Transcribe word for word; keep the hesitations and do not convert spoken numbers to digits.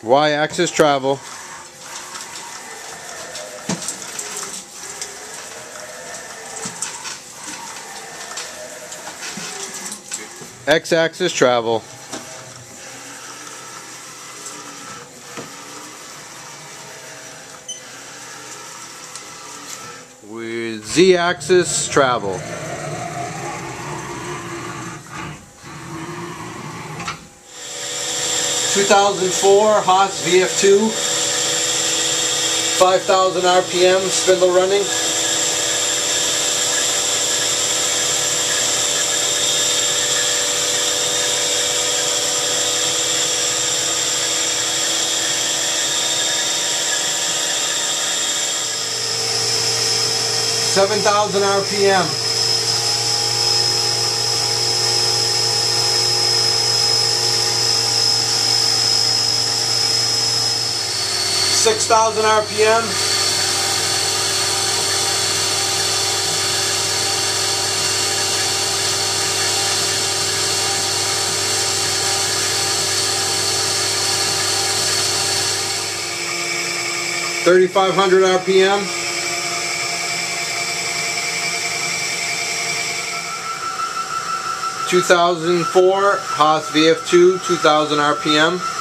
Y-axis travel. X-axis travel. With Z-axis travel. two thousand four Haas V F two, five thousand R P M, spindle running. seven thousand R P M. six thousand R P M. thirty-five hundred R P M. two thousand four Haas V F two, two thousand R P M.